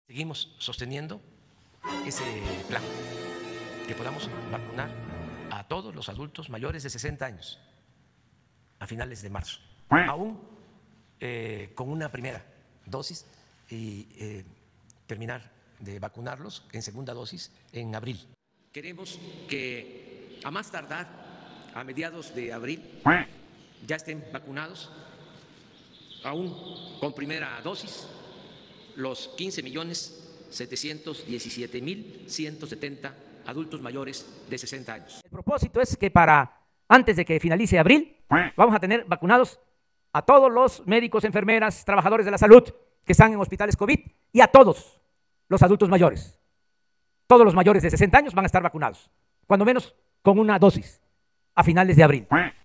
Seguimos sosteniendo ese plan, que podamos vacunar a todos los adultos mayores de 60 años a finales de marzo, aún con una primera dosis y terminar de vacunarlos en segunda dosis en abril. Queremos que a más tardar a mediados de abril ya estén vacunados, aún con primera dosis, los 15.717.170 adultos mayores de 60 años. El propósito es que antes de que finalice abril, vamos a tener vacunados a todos los médicos, enfermeras, trabajadores de la salud que están en hospitales COVID y a todos los adultos mayores. Todos los mayores de 60 años van a estar vacunados, cuando menos con una dosis, a finales de abril.